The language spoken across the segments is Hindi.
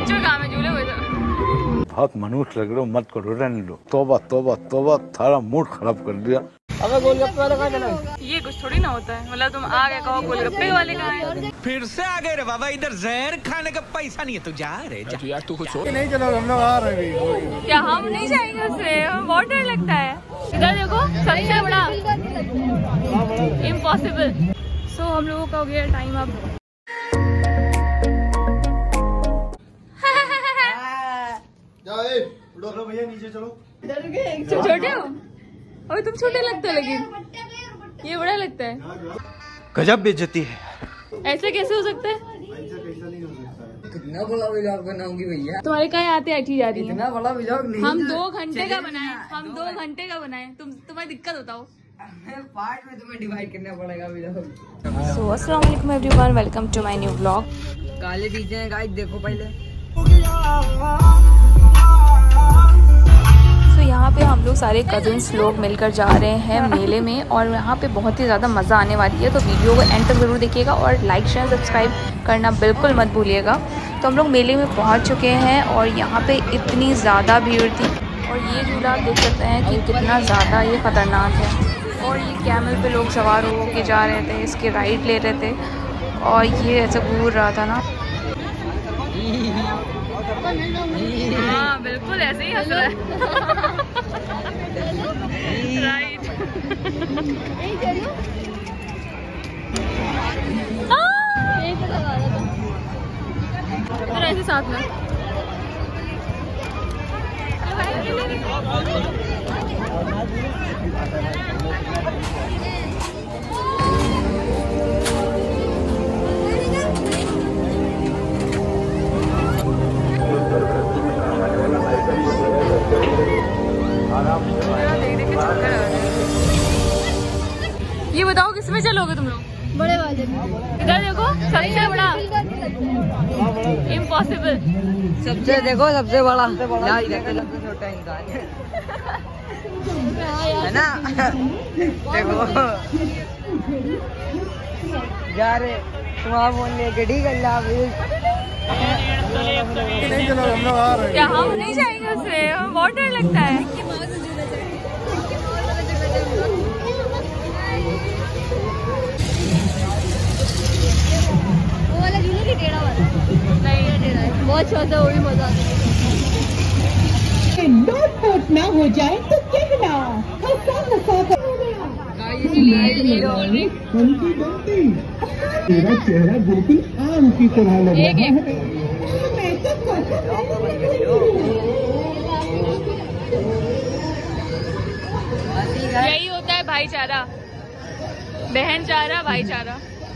बच्चों काम है झूले हुए थे। बहुत मनुष्य लग रहे हो, मत करो, रहने दो। तौबा तौबा तौबा, सारा मूड खराब कर दिया। अबे गोलगप्पे वाला कहाँ चला? ये कुछ थोड़ी ना होता है, मतलब तुम आ गए कहो गोलगप्पे वाले कहाँ हैं? फिर से आ गए रे बाबा, इधर जहर खाने का पैसा नहीं है, तू जा रे जा। यार तू कुछ नहीं चलो, हम लोग आ रहे हैं। क्या हम नहीं जाएंगे उससे? हमें बहुत डर लगता है। इधर देखो सबसे बड़ा इम्पॉसिबल। सो हम लोगों का हो गया टाइम अब। जाओ भैया नीचे चलो। छोटे हो और तुम छोटे लगते हो, लेकिन ये बड़ा लगता है। गजब बेइज्जती है। ऐसे कैसे हो सकता है? कितना बड़ा व्लॉग बनाऊंगी भैया। तुम्हारे कहाँ आते आठी जा रही है? इतना बड़ा व्लॉग नहीं। हम 2 घंटे का बनाए, हम 2 घंटे का बनाए। तुम्हारी दिक्कत बताओ। पार्ट में तुम्हें डिवाइड करना पड़ेगा व्लॉग। सो अस्सलाम वालेकुम everyone, welcome to my new vlog. काले डीजे हैं गाइस, देखो पहले। तो यहाँ पे हम लोग सारे कजिन्स लोग मिलकर जा रहे हैं मेले में, और यहाँ पे बहुत ही ज़्यादा मज़ा आने वाली है। तो वीडियो को एंड तक ज़रूर देखिएगा और लाइक शेयर सब्सक्राइब करना बिल्कुल मत भूलिएगा। तो हम लोग मेले में पहुँच चुके हैं और यहाँ पे इतनी ज़्यादा भीड़ थी। और ये झूला आप देख सकते हैं कि कितना ज़्यादा ये ख़तरनाक है। और ये कैमल पे लोग सवार हो के जा रहे थे, इसके राइड ले रहे थे, और ये ऐसे घूर रहा था ना। हाँ बिल्कुल ऐसे ही हंस रहा है। राइट। ऐसे साथ में ये बताओ किसमें चलोगे तुम लोग? बड़े वाले। इधर देखो सबसे बड़ा इम्पॉसिबल। सबसे देखो सबसे बड़ा, सबसे छोटा इंसान है ना। देखो जा रहे तुम आप बोल लेके ठीक है। नहीं चलो, हम लोग आ रहे हैं। क्या हम नहीं जाएंगे उससे? हमें बहुत डर लगता है। वो वाला झूला नहीं, टेढ़ा वाला नहीं, टेढ़ा है। बहुत छोटा, वो भी मजा आता है। नोट ना हो जाए तो कहना तेरा चेहरा बिल्कुल आम की तरह लग रहा है। यही होता है भाईचारा, बहनचारा भाईचारा।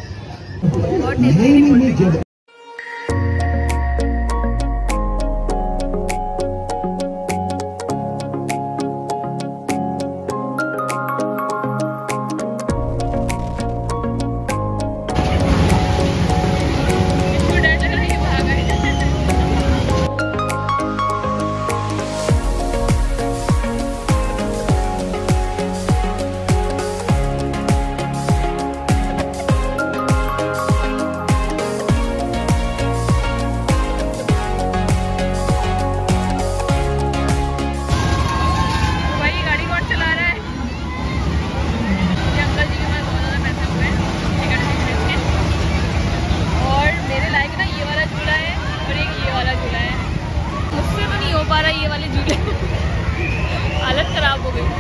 ये वाले झूले हालत खराब हो गई।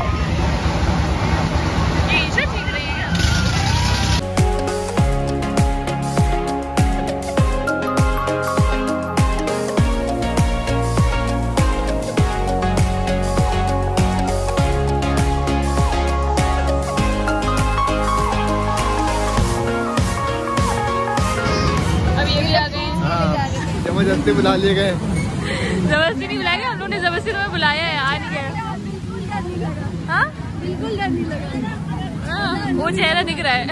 ये ईशा ठीक रही है क्या? अब ये भी आ गए। जबरदस्ती बुला लिए गए। जबरदस्ती नहीं बुलाया, हम लोगों ने जबरदस्ती तुम्हें बुलाया है। आ नहीं गया। हाँ बिल्कुल डर नहीं लगा। हाँ वो चेहरा दिख रहा है।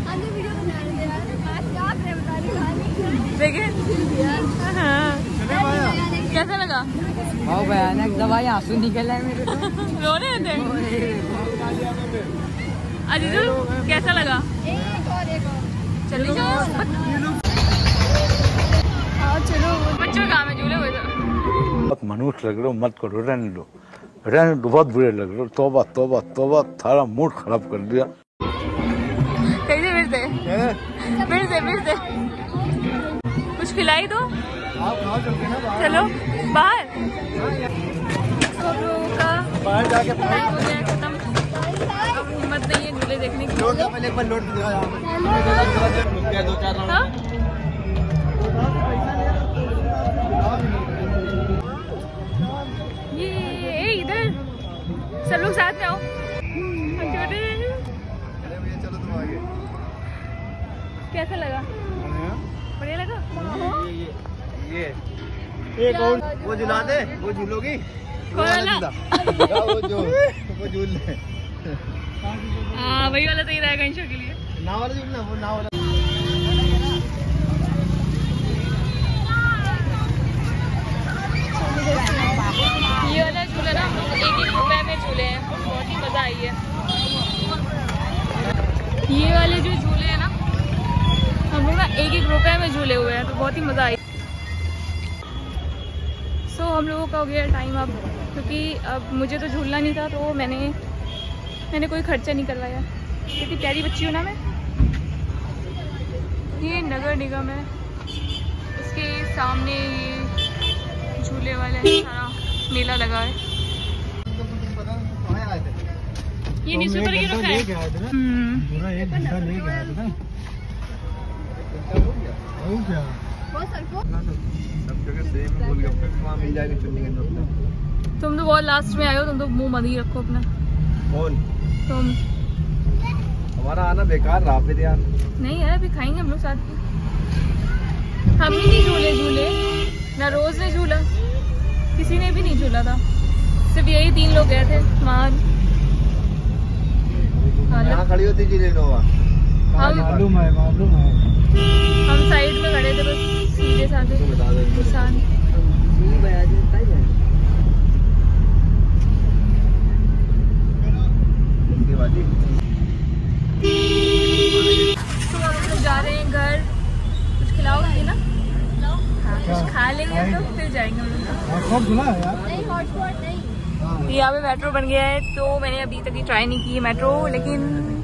देखे हाँ। कैसा लगा? बहुत भयानक दवाई, आंसू निकल रहे मेरे। रो रहे थे। अजीजू कैसा लगा? चलो जाओ। चलो बच्चों काम है झूले हुए थे। मनुष्य लग रहे हो, मत करो, रहने दो, बहुत बुरे लग रहे हो। तौबा तौबा तौबा, थारा मूड खराब कर दिया। कैसे फिर से कुछ खिलाई दो, चलो बाहर। बाहर जाके खत्म, अब हिम्मत नहीं है झूले देखने की। हाँ? ये इधर सब लोग साथ में आओ। कैसा लगा? बढ़िया लगा? ये वो झुला दे, वो झूलोगी? कौन वाला? वो झूल ले। हाँ वही वाला सही रहेगा इंशा के लिए। नाव वाला झूलना, वो नाव वाला। ये वाला झूला ना हम लोग 1-1 रुपए में झूले हैं, बहुत ही मजा आई है। ये वाले जो झूले हैं ना हम लोग ना 1-1 रुपए में झूले हुए हैं, तो बहुत ही मजा आई। सो हम लोगों का हो गया टाइम अब, क्योंकि अब मुझे तो झूलना नहीं था, तो मैंने कोई खर्चा नहीं करवाया। कितनी प्यारी बच्ची हूँ ना मैं। ये नगर निगम है, इसके सामने ये झूले वाले सारा मेला लगा है। ये न्यूज़पेपर की रखा है। पूरा 1 घंटा ले गया था ना। हो क्या? सब जगह सेम गोलगप्पे वहाँ मिल जाएगी चुन्नी के नोट। तुम तो बहुत लास्ट में आए हो, तुम तो मुंह बंद ही रखो अपना। कौन? तुम। हमारा आना बेकार रहा फिर यार। नहीं यार, अभी खाएंगे हम लोग साथ में। हम ही नहीं झूले ना, रोज ने झूला, किसी ने भी नहीं झूला था, सिर्फ यही 3 लोग गए थे। यहाँ खड़ी होती जी रेनोवा। मालूम है। हम साइड में खड़े थे बस, सीधे साधे इंसान। तो हम लोग जा रहे हैं घर। कुछ खिलाओगे ना? हाँ, कुछ खा लेंगे तो फिर जाएंगे हम लोग। यहाँ पे मेट्रो बन गया है, तो मैंने अभी तक ट्राई नहीं की है मेट्रो, लेकिन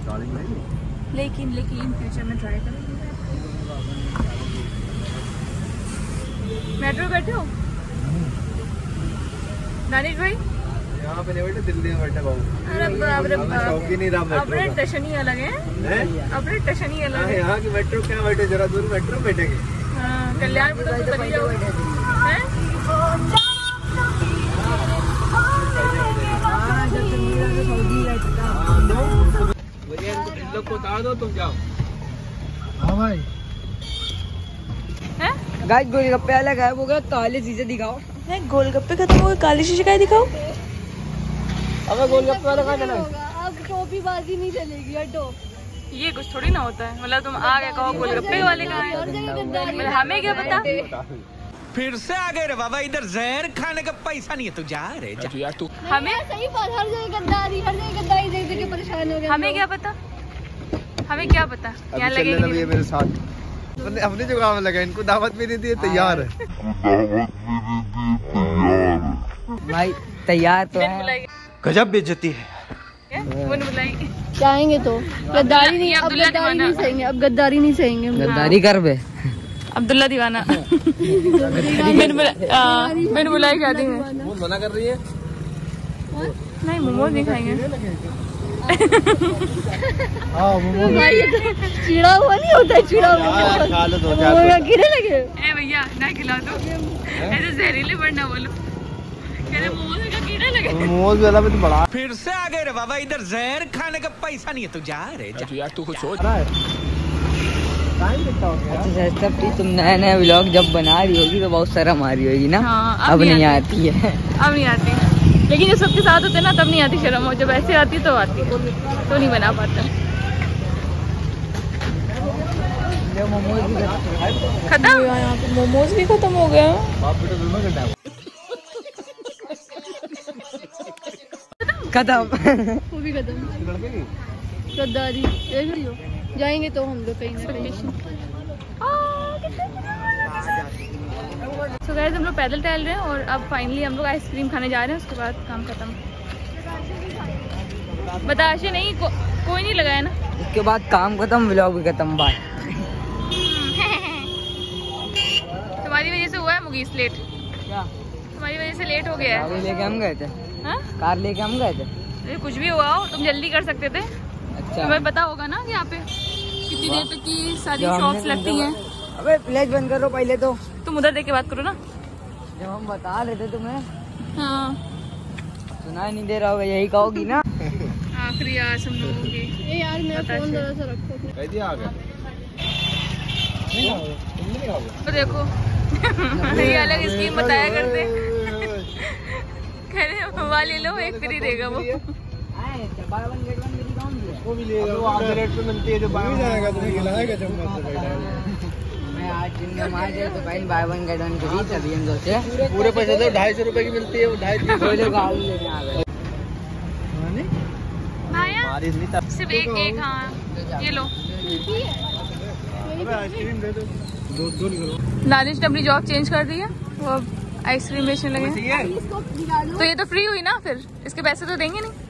फ्यूचर में ट्राई करेंगे। मेट्रो बैठे हो दानिश भाई? यहाँ पे नहीं बैठे, दिल्ली में बैठे बाबू। अरे बाप रे बाप, शौकीन ही रहा मेट्रो अपने टशन ही अलग है, अपने टशन ही अलग है। यहाँ की मेट्रो क्या बैठे, जरा दूर मेट्रो बैठेंगे। हाँ, कल्याणपुर तो चली जाओ हैं? लोग को उतार दो, तुम जाओ। हाँ भाई। हैं? गाइस गोलगप्पे अलग है, वो काले चीजें दिखाओ। गोलगप्पे खत्म हो गए, काली शीशे का दिखाओ। अबे गोलगप्पे वाला कहाँ चला? अब टोपीबाजी नहीं चलेगी, हटो। ये कुछ थोड़ी ना होता है, मतलब तुम आ गए कहो गोलगप्पे वाले कहाँ हैं, मतलब हमें क्या पता। फिर से आ गए रे बाबा, इधर जहर खाने का पैसा नहीं है, तू जा रे जा। यार तू हमें सही बात, हर जगह गद्दारी देख के परेशान हो गए। हमें क्या पता, हमें क्या पता यहाँ लगे कि नहीं। मेरे साथ अपनी जगह में लगा, इनको दावत भी नहीं दी, तैयार है। भाई तैयार तो बिन है। बुलाई गजब बेइज्जती है। क्या? बिन बुलाई चाहेंगे तो गद्दारी नहीं, ये अब अब्दुल्ला गद्दारी दीवाना। नहीं सहेंगे, अब गद्दारी नहीं सहेंगे हम। गद्दारी कर बे। अब्दुल्ला दीवाना। बिन बुलाई शादी में वो मना कर रही है। नहीं, मोमोज नहीं खाएंगे। भाई ये तो चिड़ा हुआ नहीं होता है, चिड़ा हुआ खा लो दो वो चार। गिरे लगे। ए भैया ना खिला दो, ऐसे जहरीले बढ़ना बोलो। कह रहे मोमोज का कीड़ा लगे। मोमोज वाला भी तो बड़ा। फिर से आ गए रे बाबा, इधर जहर खाने का पैसा नहीं है, तू जा रे जा। यार तू कुछ सोच। अच्छा तुम नया व्लॉग जब बना रही होगी तो बहुत शर्म आ रही होगी ना? हाँ, अब नहीं आती है। अब नहीं आती, लेकिन जब सबके साथ होते ना तब नहीं आती शर्म, और जब ऐसे आती तो आती है, तो नहीं बना पाता। खत्म, यहाँ पे मोमोज भी खत्म हो गया। खत्म। वो भी खत्म। गद्दारी देख रही हो, जाएंगे तो हम लोग कहीं ना कहीं। सो गाइस हम लोग पैदल टहल रहे हैं और अब फाइनली हम लोग आइसक्रीम खाने जा रहे हैं, उसके बाद काम खत्म। बताशे नहीं कोई नहीं लगाया ना। उसके बाद काम खत्म, व्लॉग भी खत्म। बाय। तुम्हारी वजह से हुआ है मुगीस लेट। क्या? तुम्हारी वजह से लेट हो गया है। कार लेके हम गए थे। हाँ? कार लेके हम गए थे। अरे कुछ भी हुआ हो, तुम जल्दी कर सकते थे। अच्छा तुम्हें पता होगा ना कि यहाँ पे कितनी देर तक की सारी शॉप्स लगती हैं। अबे प्लेस बंद करो पहले तो। तुम उधर देख के बात करो ना। जब हम बता रहे थे तुम्हें, हाँ सुनाई नहीं दे रहा होगा, यही कहोगी ना। आखिरी आज हम लोगों की। ए यार मेरा फोन जरा सा रखो। कह दिया आ गया। तो देखो ये अलग स्कीम बताया करते। कह रहे मोबाइल ले लो, एक फ्री देगा वो। वो भी लेगा, वो आधे रेट पे मिलती है जो बाय जाएगा। तुम्हें खिलाएगा चम्मच से पहले। मैं आज दिन में मार जाए तो पहले buy one get one free, तभी हम सोचे पूरे पैसे तो 250 रुपए की मिलती है, वो 250 गाड़ी लेने आ गए। भाया सिर्फ एक हाँ ये लो। आइसक्रीम दे दो। दो दानिश ने अपनी जॉब चेंज कर दी है, वो अब आइसक्रीम बेचने लगे। इसको निकालो। तो ये तो फ्री हुई ना, फिर इसके पैसे तो देंगे नहीं।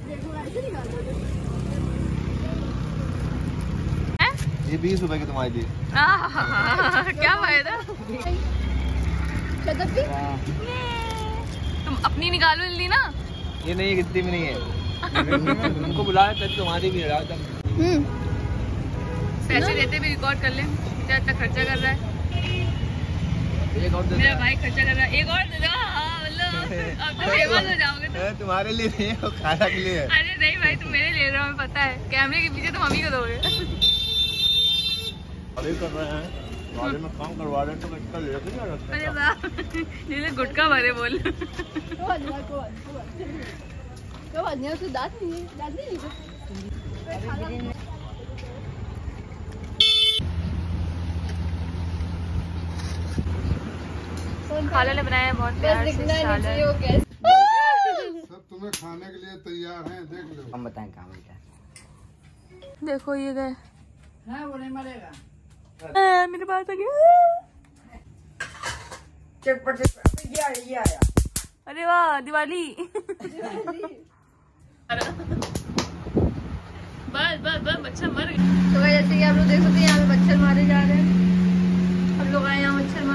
ये 20 रुपए की तुम्हारे लिए। क्या फायदा। शतब्दी तुम अपनी निकालो जल्दी ना। ये नहीं, कितनी में नहीं है। तुमको बुलाया था, तुम्हारी भी रहा था। पैसे देते भी रिकॉर्ड कर ले, क्या इतना खर्चा कर रहा है। एक और दे मेरा भाई खर्चा कर रहा है, एक और दे दो। मतलब अब तो फेमस हो जाओगे तुम। तुम्हारे लिए नहीं है, वो खाना के लिए है। अरे नहीं भाई, तुम मेरे ले रहे हो, हमें पता है। कैमरे के पीछे तुम हम ही को दोगे। अभी कर रहे हैं, गाड़ी में काम करवा रहे हैं, तो इसका लेके जा रहा अरे वाह, जैसे गुटखा भरे बोल। उसको दांत नहीं है, दांत नहीं है। खाला ने बनाया है बहुत प्यार से सालन। सब तुम्हें खाने के लिए तैयार हैं, देख लो। हम बताएं कहाँ मिलता है। देखो ये गए। वो नहीं मरेगा। मेरे पास आ गया। चटपट ये आया। अरे वाह, दिवाली। बस मच्छर मर गए। तो जैसे कि आप लोग देख सकते हैं, यहाँ पे मच्छर मारे जा रहे हैं। हम लोग आए यहाँ मच्छर